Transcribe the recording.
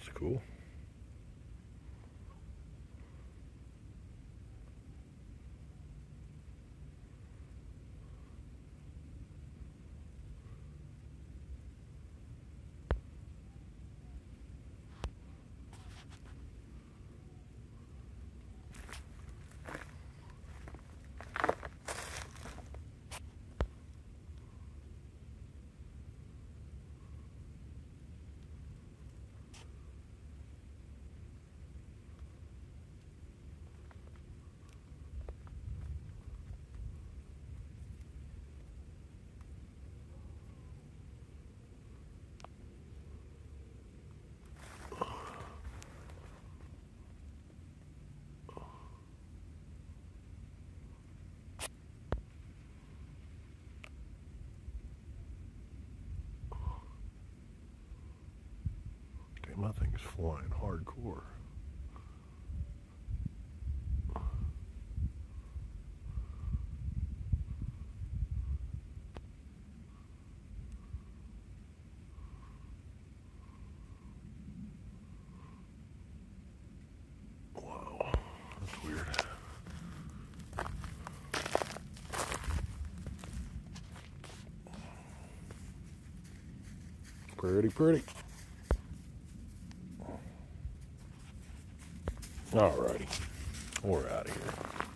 That's cool. Damn, that thing's flying hardcore. Wow, that's weird. Pretty, pretty. Alrighty, we're out of here.